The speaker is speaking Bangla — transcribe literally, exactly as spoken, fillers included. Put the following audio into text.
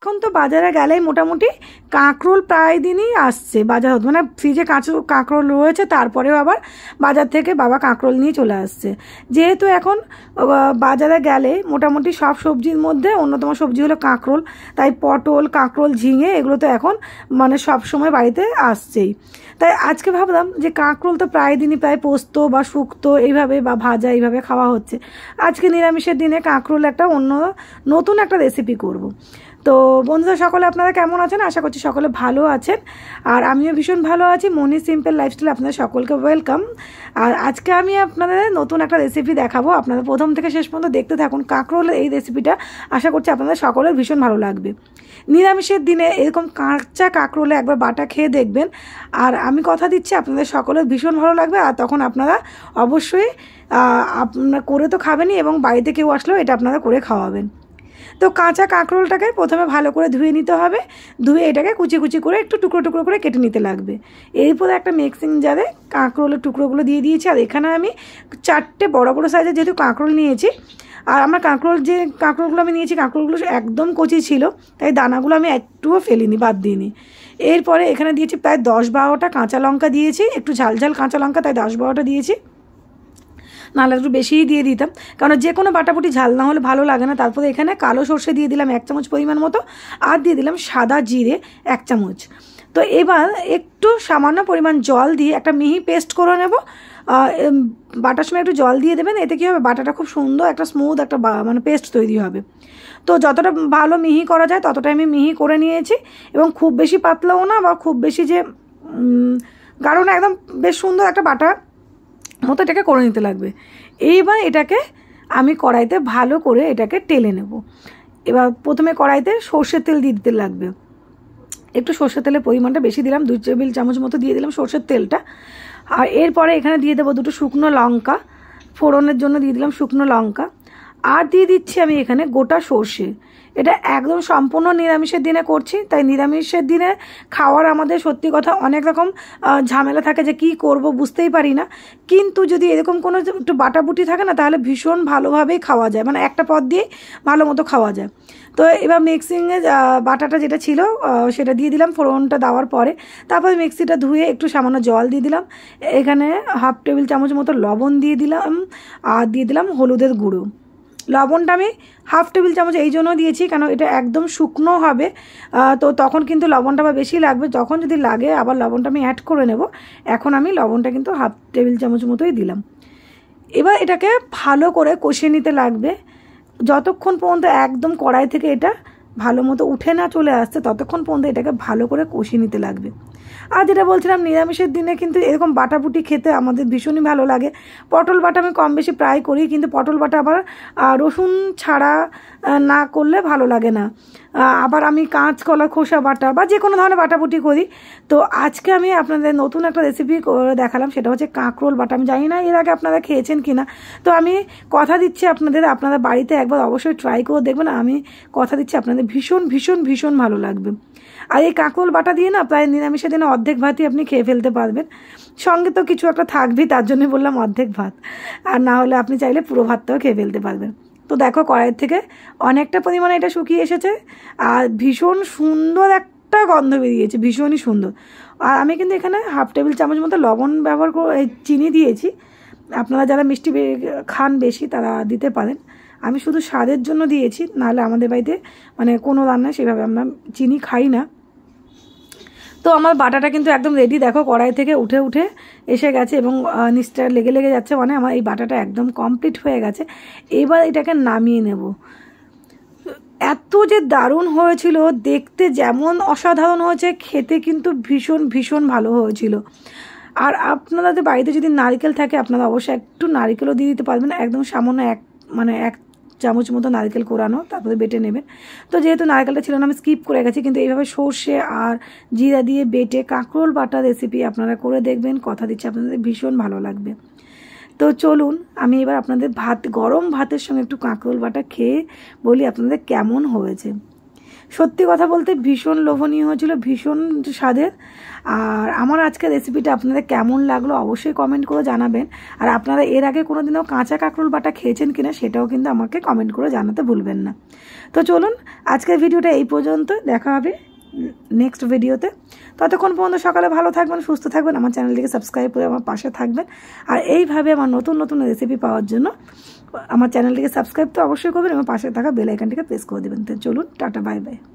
এখন তো বাজারে গেলেই মোটামুটি কাঁকরোল প্রায় দিনই আসছে বাজার হতে, মানে ফ্রিজে কাঁচো কাঁকরোল রয়েছে, তারপরেও আবার বাজার থেকে বাবা কাঁকরোল নিয়ে চলে আসছে। যেহেতু এখন বাজারে গেলে মোটামুটি সব সবজির মধ্যে অন্যতম সবজি হলো কাঁকরোল, তাই পটল, কাঁকরোল, ঝিঙে এগুলো তো এখন মানে সব সময় বাড়িতে আসছেই। তাই আজকে ভাবলাম যে কাঁকরোল তো প্রায় দিনই প্রায় পোস্ত বা শুক্তো এইভাবে বা ভাজা এইভাবে খাওয়া হচ্ছে, আজকে নিরামিষের দিনে কাঁকরোল একটা অন্য নতুন একটা রেসিপি করব। তো বন্ধুরা সকলে আপনারা কেমন আছেন? আশা করছি সকলে ভালো আছেন, আর আমিও ভীষণ ভালো আছি। মনি সিম্পল লাইফস্টাইলে আপনাদের সকলকে ওয়েলকাম। আর আজকে আমি আপনাদের নতুন একটা রেসিপি দেখাবো, আপনারা প্রথম থেকে শেষ পর্যন্ত দেখতে থাকুন। কাঁকরোলের এই রেসিপিটা আশা করছি আপনাদের সকলের ভীষণ ভালো লাগবে। নিরামিষের দিনে এরকম কাঁচা কাঁকরোলে একবার বাটা খেয়ে দেখবেন, আর আমি কথা দিচ্ছি আপনাদের সকলের ভীষণ ভালো লাগবে। আর তখন আপনারা অবশ্যই আপনারা করে তো খাবেনই, এবং বাড়িতে কেউ আসলেও এটা আপনারা করে খাওয়াবেন। তো কাঁচা কাঁকরোলটাকে প্রথমে ভালো করে ধুয়ে নিতে হবে, ধুয়ে এটাকে কুচি কুচি করে একটু টুকরো টুকরো করে কেটে নিতে লাগবে। এরপরে একটা মিক্সিং জারে কাঁকরোলের টুকরোগুলো দিয়ে দিয়েছি, আর এখানে আমি চারটে বড় বড় সাইজের যেহেতু কাঁকরোল নিয়েছি, আর আমার কাঁকরোল যে কাঁকরোলগুলো আমি নিয়েছি কাঁকরোলগুলো একদম কচি ছিল, তাই দানাগুলো আমি একটুও ফেলিনি, বাদ দিইনি। এরপরে এখানে দিয়েছি প্রায় দশ বারোটা কাঁচা লঙ্কা দিয়েছি, একটু ঝাল ঝাল কাঁচা লঙ্কা, তাই দশ বারোটা দিয়েছি, নাহলে একটু বেশিই দিয়ে দিতাম, কারণ যে কোনো বাটাবুটি ঝাল না হলে ভালো লাগে না। তারপরে এখানে কালো সর্ষে দিয়ে দিলাম এক চামচ পরিমাণ মতো, আর দিয়ে দিলাম সাদা জিরে এক চামচ। তো এবার একটু সামান্য পরিমাণ জল দিয়ে একটা মিহি পেস্ট করে নেব। বাটার সময় একটু জল দিয়ে দেবেন, এতে কী হবে বাটাটা খুব সুন্দর একটা স্মুথ একটা মানে পেস্ট তৈরি হবে। তো যতটা ভালো মিহি করা যায় ততটাই আমি মিহি করে নিয়েছি, এবং খুব বেশি পাতলাও না বা খুব বেশি যে গাঢ় না, একদম বেশ সুন্দর একটা বাটা মতো এটাকে করে নিতে লাগবে। এইবার এটাকে আমি কড়াইতে ভালো করে এটাকে টেলে নেব। এবার প্রথমে কড়াইতে সর্ষের তেল দিয়ে দিতে লাগবে, একটু সর্ষের তেলের পরিমাণটা বেশি দিলাম, দুই টেবিল চামচ মতো দিয়ে দিলাম সর্ষের তেলটা। আর এরপরে এখানে দিয়ে দেবো দুটো শুকনো লঙ্কা, ফোড়নের জন্য দিয়ে দিলাম শুকনো লঙ্কা, আর দিয়ে দিচ্ছি আমি এখানে গোটা সর্ষে। এটা একদম সম্পূর্ণ নিরামিষের দিনে করছি, তাই নিরামিষের দিনে খাওয়ার আমাদের সত্যি কথা অনেক রকম ঝামেলা থাকে, যে কি করব বুঝতেই পারি না। কিন্তু যদি এরকম কোনো একটু বাটাবুটি থাকে না, তাহলে ভীষণ ভালোভাবেই খাওয়া যায়, মানে একটা পদ দিয়ে ভালো মতো খাওয়া যায়। তো এবার মিক্সিংয়ে বাটাটা যেটা ছিল সেটা দিয়ে দিলাম ফোড়নটা দেওয়ার পরে। তারপরে মিক্সিটা ধুয়ে একটু সামান্য জল দিয়ে দিলাম, এখানে হাফ টেবিল চামচ মতো লবণ দিয়ে দিলাম, আর দিয়ে দিলাম হলুদের গুঁড়ো। লবণটা আমি হাফ টেবিল চামচ এই জন্য দিয়েছি, কারণ এটা একদম শুকনো হবে, তো তখন কিন্তু লবণটা আবার বেশি লাগবে, যখন যদি লাগে আবার লবণটা আমি অ্যাড করে নেব। এখন আমি লবণটা কিন্তু হাফ টেবিল চামচ মতোই দিলাম। এবার এটাকে ভালো করে কষিয়ে নিতে লাগবে, যতক্ষণ পর্যন্ত একদম কড়াই থেকে এটা ভালো মতো উঠে না চলে আসছে ততক্ষণ পর্যন্ত এটাকে ভালো করে কষিয়ে নিতে লাগবে। আর যেটা বলছিলাম নিরামিষের দিনে কিন্তু এরকম বাটাবুটি খেতে আমাদের ভীষণই ভালো লাগে। পটল বাটা আমি কম বেশি প্রায় করি, কিন্তু পটল বাটা আবার রসুন ছাড়া না করলে ভালো লাগে না। আবার আমি কাঁচকলা খোসা বাটা বা যে কোনো ধরনের বাটাবুটি করি। তো আজকে আমি আপনাদের নতুন একটা রেসিপি করে দেখালাম, সেটা হচ্ছে কাঁকরোল বাটা। আমি জানি না এর আগে আপনারা খেয়েছেন কি না, তো আমি কথা দিচ্ছি আপনাদের আপনারা বাড়িতে একবার অবশ্যই ট্রাই করে দেখবেন। আমি কথা দিচ্ছি আপনাদের ভীষণ ভীষণ ভীষণ ভালো লাগবে। আর এই কাঁকরোল বাটা দিয়ে না প্রায় নিরামিষের দিনে অর্ধেক ভাতই আপনি খেয়ে ফেলতে পারবেন, সঙ্গে তো কিছু একটা থাকবেই, তার জন্য বললাম অর্ধেক ভাত, আর না হলে আপনি চাইলে পুরো ভাতটাও খেয়ে ফেলতে পারবেন। তো দেখো কড়াইয়ের থেকে অনেকটা পরিমাণে এটা শুকিয়ে এসেছে, আর ভীষণ সুন্দর একটা গন্ধ বেরিয়েছে, ভীষণই সুন্দর। আর আমি কিন্তু এখানে হাফ টেবিল চামচ মতো লবণ ব্যবহার করে চিনি দিয়েছি, আপনারা যারা মিষ্টি খান বেশি তারা দিতে পারেন, আমি শুধু স্বাদের জন্য দিয়েছি, নাহলে আমাদের বাড়িতে মানে কোনো রান্নায় সেভাবে আমরা চিনি খাই না। তো আমার বাটাটা কিন্তু একদম রেডি, দেখো কড়াই থেকে উঠে উঠে এসে গেছে, এবং নিচটা লেগে লেগে যাচ্ছে, মানে আমার এই বাটাটা একদম কমপ্লিট হয়ে গেছে। এবার এটাকে নামিয়ে নেব। এত যে দারুণ হয়েছিল, দেখতে যেমন অসাধারণ হয়েছে, খেতে কিন্তু ভীষণ ভীষণ ভালো হয়েছিল। আর আপনাদের বাড়িতে যদি নারকেল থাকে আপনারা অবশ্যই একটু নারকেলও দিয়ে দিতে পারবেন, একদম সামান্য এক মানে এক চামচ মতো নারকেল কোরানো, তারপরে বেটে নেবেন। তো যেহেতু নারকেলটা ছিল না আমি স্কিপ করে গেছি, কিন্তু এইভাবে সর্ষে আর জিরা দিয়ে বেটে কাঁকরোল বাটা রেসিপি আপনারা করে দেখবেন, কথা দিচ্ছি আপনাদের ভীষণ ভালো লাগবে। তো চলুন আমি এবার আপনাদের ভাত গরম ভাতের সঙ্গে একটু কাঁকরোল বাটা খেয়ে বলি আপনাদের কেমন হয়েছে। সত্যি কথা বলতে ভীষণ লোভনীয় হয়েছিল, ভীষণ স্বাদের। আর আমার আজকে রেসিপিটা আপনাদের কেমন লাগলো অবশ্যই কমেন্ট করে জানাবেন। আর আপনারা এর আগে কোনো দিনও কাঁচা কাঁকরোল বাটা খেয়েছেন কিনা সেটাও কিন্তু আমাকে কমেন্ট করে জানাতে ভুলবেন না। তো চলুন আজকের ভিডিওটা এই পর্যন্ত, দেখা হবে নেক্সট ভিডিওতে। ততক্ষণ পর্যন্ত সকালে ভালো থাকবেন, সুস্থ থাকবেন, আমার চ্যানেলটিকে সাবস্ক্রাইব করে আমার পাশে থাকবেন। আর এইভাবে আমার নতুন নতুন রেসিপি পাওয়ার জন্য আমার চ্যানেলটিকে সাবস্ক্রাইব তো অবশ্যই করবেন এবং পাশে থাকা বেল আইকনটিকে প্রেস করে দেবেন। তো চলুন, টাটা, বাই বাই।